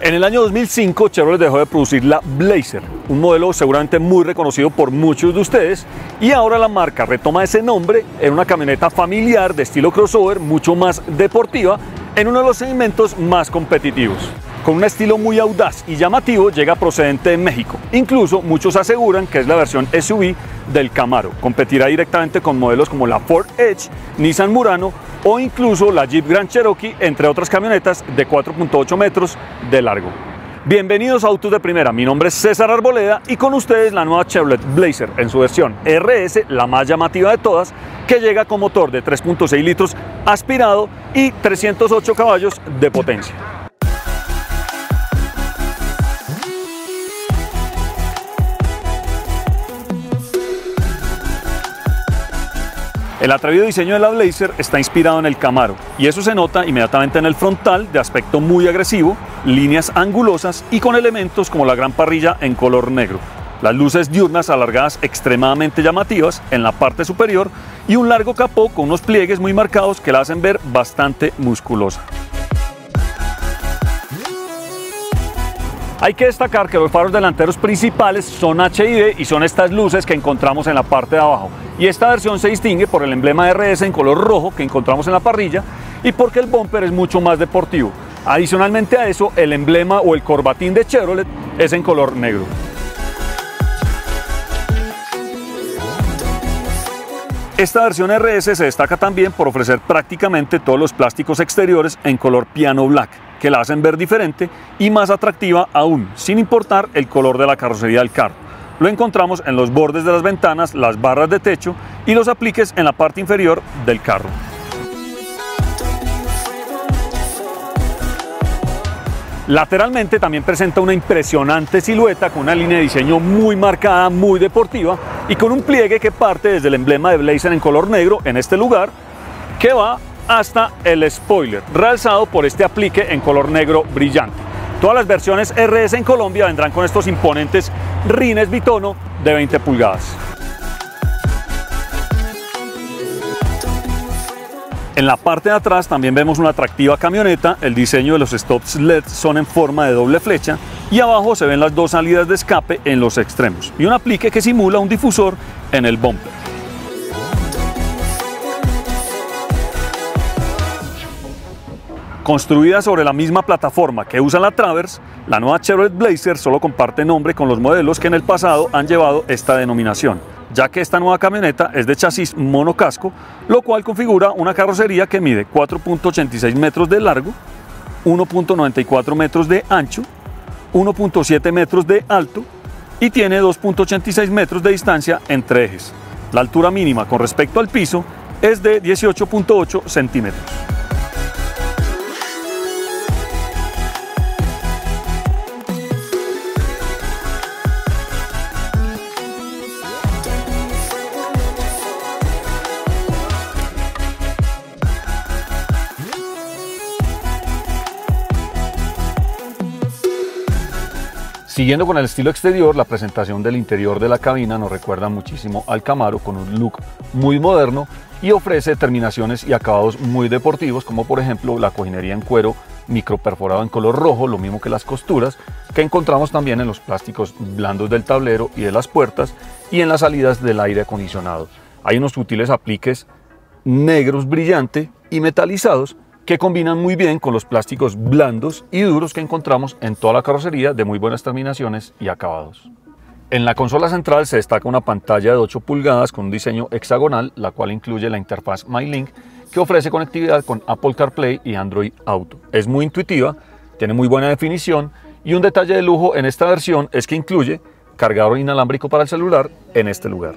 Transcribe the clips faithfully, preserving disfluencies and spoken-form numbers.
En el año dos mil cinco, Chevrolet dejó de producir la Blazer, un modelo seguramente muy reconocido por muchos de ustedes, y ahora la marca retoma ese nombre en una camioneta familiar de estilo crossover mucho más deportiva, en uno de los segmentos más competitivos. Con un estilo muy audaz y llamativo, llega procedente de México. Incluso muchos aseguran que es la versión S U V del Camaro. Competirá directamente con modelos como la Ford Edge, Nissan Murano o incluso la Jeep Grand Cherokee, entre otras camionetas de cuatro punto ocho metros de largo. Bienvenidos a Autos de Primera, mi nombre es César Arboleda y con ustedes la nueva Chevrolet Blazer en su versión R S, la más llamativa de todas, que llega con motor de tres punto seis litros aspirado y trescientos ocho caballos de potencia. El atrevido diseño de la Blazer está inspirado en el Camaro y eso se nota inmediatamente en el frontal, de aspecto muy agresivo, líneas angulosas y con elementos como la gran parrilla en color negro, las luces diurnas alargadas extremadamente llamativas en la parte superior y un largo capó con unos pliegues muy marcados que la hacen ver bastante musculosa. Hay que destacar que los faros delanteros principales son H I D y son estas luces que encontramos en la parte de abajo. Y esta versión se distingue por el emblema R S en color rojo que encontramos en la parrilla y porque el bumper es mucho más deportivo. Adicionalmente a eso, el emblema o el corbatín de Chevrolet es en color negro. Esta versión R S se destaca también por ofrecer prácticamente todos los plásticos exteriores en color piano black, que la hacen ver diferente y más atractiva aún, sin importar el color de la carrocería del carro. Lo encontramos en los bordes de las ventanas, las barras de techo y los apliques en la parte inferior del carro. Lateralmente también presenta una impresionante silueta con una línea de diseño muy marcada, muy deportiva y con un pliegue que parte desde el emblema de Blazer en color negro en este lugar, que va hasta el spoiler, realzado por este aplique en color negro brillante. Todas las versiones R S en Colombia vendrán con estos imponentes rines bitono de veinte pulgadas. En la parte de atrás también vemos una atractiva camioneta. El diseño de los stops L E D son en forma de doble flecha y abajo se ven las dos salidas de escape en los extremos y un aplique que simula un difusor en el bumper. Construida sobre la misma plataforma que usa la Traverse, la nueva Chevrolet Blazer solo comparte nombre con los modelos que en el pasado han llevado esta denominación, ya que esta nueva camioneta es de chasis monocasco, lo cual configura una carrocería que mide cuatro punto ochenta y seis metros de largo, uno punto noventa y cuatro metros de ancho, uno punto siete metros de alto y tiene dos punto ochenta y seis metros de distancia entre ejes. La altura mínima con respecto al piso es de dieciocho punto ocho centímetros. Siguiendo con el estilo exterior, la presentación del interior de la cabina nos recuerda muchísimo al Camaro, con un look muy moderno y ofrece terminaciones y acabados muy deportivos, como por ejemplo la cojinería en cuero microperforado en color rojo, lo mismo que las costuras, que encontramos también en los plásticos blandos del tablero y de las puertas y en las salidas del aire acondicionado. Hay unos sutiles apliques negros brillantes y metalizados que combinan muy bien con los plásticos blandos y duros que encontramos en toda la carrocería, de muy buenas terminaciones y acabados. En la consola central se destaca una pantalla de ocho pulgadas con un diseño hexagonal, la cual incluye la interfaz MyLink, que ofrece conectividad con Apple CarPlay y Android Auto. Es muy intuitiva, tiene muy buena definición y un detalle de lujo en esta versión es que incluye cargador inalámbrico para el celular en este lugar.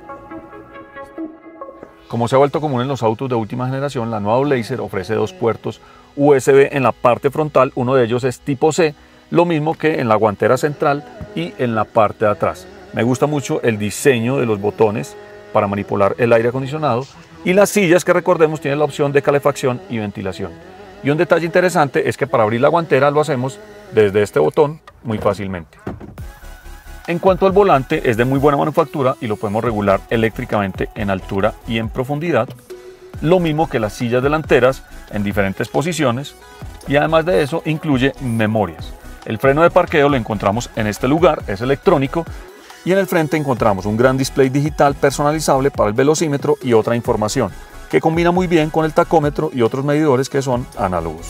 Como se ha vuelto común en los autos de última generación, la nueva Blazer ofrece dos puertos U S B en la parte frontal, uno de ellos es tipo C, lo mismo que en la guantera central y en la parte de atrás. Me gusta mucho el diseño de los botones para manipular el aire acondicionado y las sillas, que recordemos tienen la opción de calefacción y ventilación. Y un detalle interesante es que para abrir la guantera lo hacemos desde este botón muy fácilmente. En cuanto al volante, es de muy buena manufactura y lo podemos regular eléctricamente en altura y en profundidad, lo mismo que las sillas delanteras en diferentes posiciones, y además de eso incluye memorias. El freno de parqueo lo encontramos en este lugar, es electrónico, y en el frente encontramos un gran display digital personalizable para el velocímetro y otra información, que combina muy bien con el tacómetro y otros medidores que son análogos.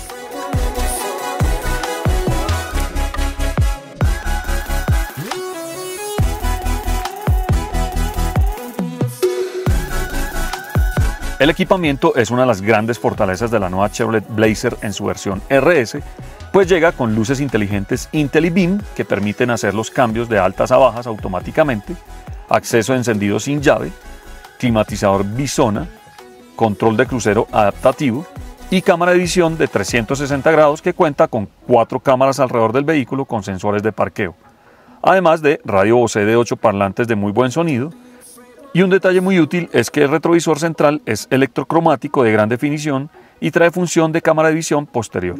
El equipamiento es una de las grandes fortalezas de la nueva Chevrolet Blazer en su versión R S, pues llega con luces inteligentes IntelliBeam que permiten hacer los cambios de altas a bajas automáticamente, acceso a encendido sin llave, climatizador bisona, control de crucero adaptativo y cámara de visión de trescientos sesenta grados que cuenta con cuatro cámaras alrededor del vehículo con sensores de parqueo, además de radio O C de ocho parlantes de muy buen sonido. Y un detalle muy útil es que el retrovisor central es electrocromático de gran definición y trae función de cámara de visión posterior.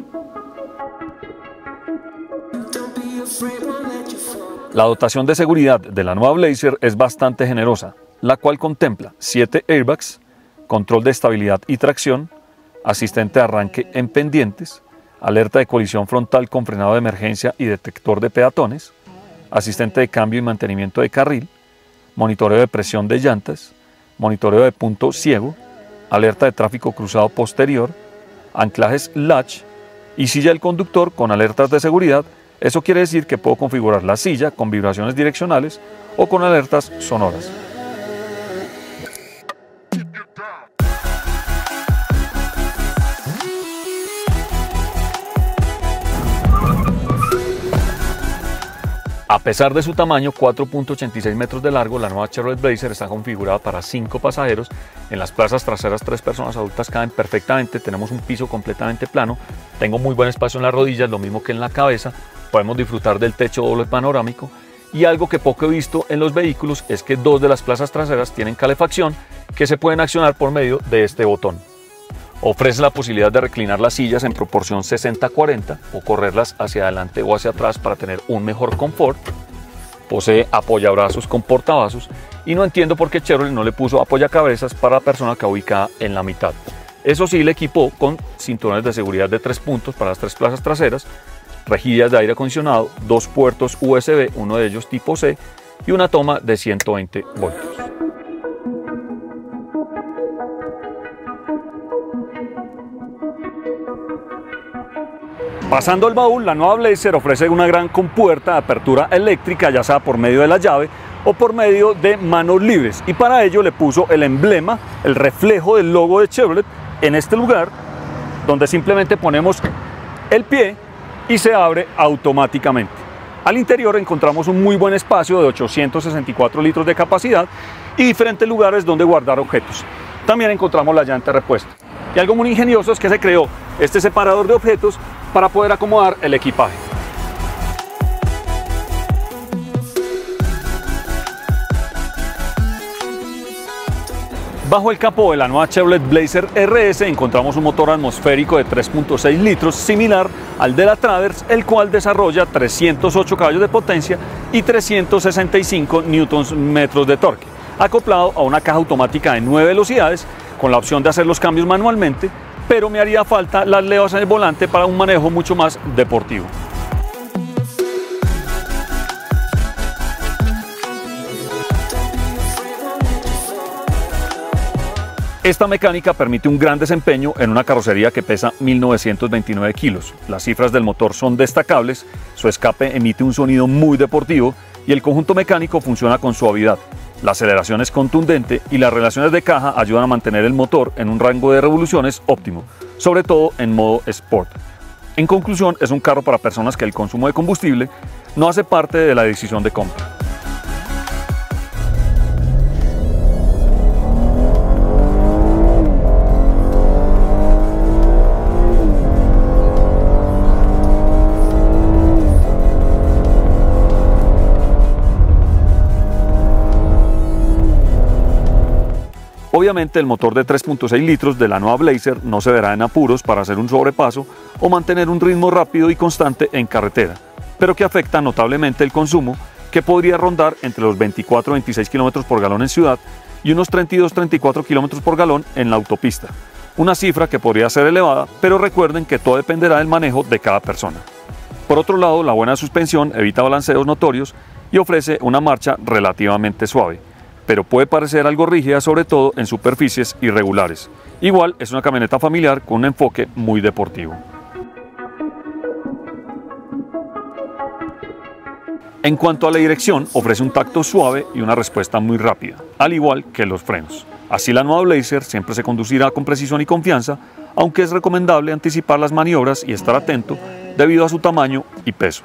La dotación de seguridad de la nueva Blazer es bastante generosa, la cual contempla siete airbags, control de estabilidad y tracción, asistente de arranque en pendientes, alerta de colisión frontal con frenado de emergencia y detector de peatones, asistente de cambio y mantenimiento de carril, monitoreo de presión de llantas, monitoreo de punto ciego, alerta de tráfico cruzado posterior, anclajes latch y silla del conductor con alertas de seguridad. Eso quiere decir que puedo configurar la silla con vibraciones direccionales o con alertas sonoras. A pesar de su tamaño, cuatro punto ochenta y seis metros de largo, la nueva Chevrolet Blazer está configurada para cinco pasajeros. En las plazas traseras, tres personas adultas caben perfectamente. Tenemos un piso completamente plano. Tengo muy buen espacio en las rodillas, lo mismo que en la cabeza. Podemos disfrutar del techo doble panorámico. Y algo que poco he visto en los vehículos es que dos de las plazas traseras tienen calefacción que se pueden accionar por medio de este botón. Ofrece la posibilidad de reclinar las sillas en proporción sesenta cuarenta o correrlas hacia adelante o hacia atrás para tener un mejor confort. Posee apoyabrazos con portavasos y no entiendo por qué Chevrolet no le puso apoyacabezas para la persona que va ubicada en la mitad. Eso sí, le equipó con cinturones de seguridad de tres puntos para las tres plazas traseras, rejillas de aire acondicionado, dos puertos U S B, uno de ellos tipo C, y una toma de ciento veinte voltios. Pasando el baúl, la nueva Blazer ofrece una gran compuerta de apertura eléctrica, ya sea por medio de la llave o por medio de manos libres, y para ello le puso el emblema, el reflejo del logo de Chevrolet en este lugar, donde simplemente ponemos el pie y se abre automáticamente. Al interior encontramos un muy buen espacio de ochocientos sesenta y cuatro litros de capacidad y diferentes lugares donde guardar objetos. También encontramos la llanta de repuesto. Y algo muy ingenioso es que se creó este separador de objetos para poder acomodar el equipaje. Bajo el capó de la nueva Chevrolet Blazer R S encontramos un motor atmosférico de tres punto seis litros similar al de la Traverse, el cual desarrolla trescientos ocho caballos de potencia y trescientos sesenta y cinco newtons metros de torque, acoplado a una caja automática de nueve velocidades con la opción de hacer los cambios manualmente, pero me haría falta las levas en el volante para un manejo mucho más deportivo. Esta mecánica permite un gran desempeño en una carrocería que pesa mil novecientos veintinueve kilos. Las cifras del motor son destacables, su escape emite un sonido muy deportivo y el conjunto mecánico funciona con suavidad. La aceleración es contundente y las relaciones de caja ayudan a mantener el motor en un rango de revoluciones óptimo, sobre todo en modo Sport. En conclusión, es un carro para personas que el consumo de combustible no hace parte de la decisión de compra. Obviamente el motor de tres punto seis litros de la nueva Blazer no se verá en apuros para hacer un sobrepaso o mantener un ritmo rápido y constante en carretera, pero que afecta notablemente el consumo, que podría rondar entre los veinticuatro a veintiséis kilómetros por galón en ciudad y unos treinta y dos a treinta y cuatro kilómetros por galón en la autopista. Una cifra que podría ser elevada, pero recuerden que todo dependerá del manejo de cada persona. Por otro lado, la buena suspensión evita balanceos notorios y ofrece una marcha relativamente suave, pero puede parecer algo rígida, sobre todo en superficies irregulares. Igual es una camioneta familiar con un enfoque muy deportivo. En cuanto a la dirección, ofrece un tacto suave y una respuesta muy rápida, al igual que los frenos. Así la nueva Blazer siempre se conducirá con precisión y confianza, aunque es recomendable anticipar las maniobras y estar atento debido a su tamaño y peso.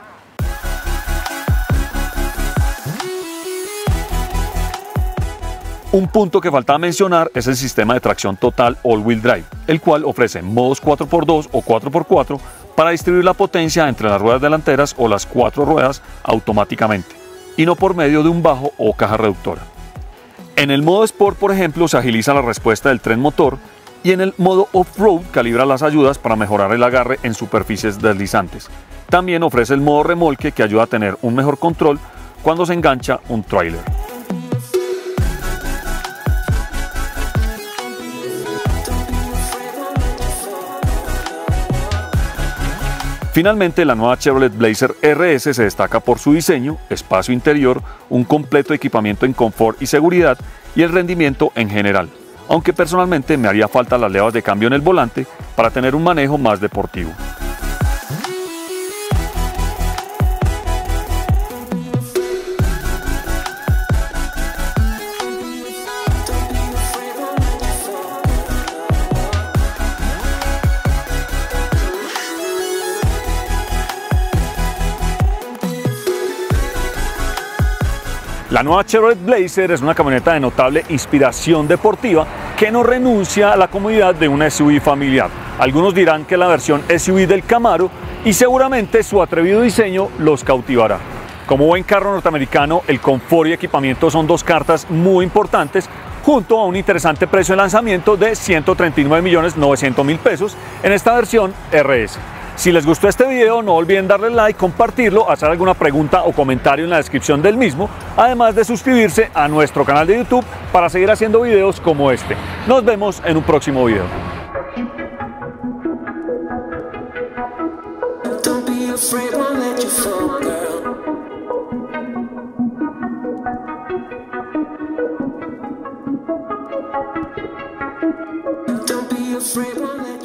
Un punto que faltaba mencionar es el sistema de tracción total all-wheel drive, el cual ofrece modos cuatro por dos o cuatro por cuatro para distribuir la potencia entre las ruedas delanteras o las cuatro ruedas automáticamente, y no por medio de un bajo o caja reductora. En el modo Sport, por ejemplo, se agiliza la respuesta del tren motor, y en el modo Off-Road calibra las ayudas para mejorar el agarre en superficies deslizantes. También ofrece el modo remolque, que ayuda a tener un mejor control cuando se engancha un tráiler. Finalmente, la nueva Chevrolet Blazer R S se destaca por su diseño, espacio interior, un completo equipamiento en confort y seguridad y el rendimiento en general, aunque personalmente me haría falta las levas de cambio en el volante para tener un manejo más deportivo. La nueva Chevrolet Blazer es una camioneta de notable inspiración deportiva que no renuncia a la comodidad de una S U V familiar. Algunos dirán que es la versión S U V del Camaro y seguramente su atrevido diseño los cautivará. Como buen carro norteamericano, el confort y equipamiento son dos cartas muy importantes, junto a un interesante precio de lanzamiento de ciento treinta y nueve millones novecientos mil pesos en esta versión R S. Si les gustó este video, no olviden darle like, compartirlo, hacer alguna pregunta o comentario en la descripción del mismo, además de suscribirse a nuestro canal de YouTube para seguir haciendo videos como este. Nos vemos en un próximo video. Don't be afraid, won't let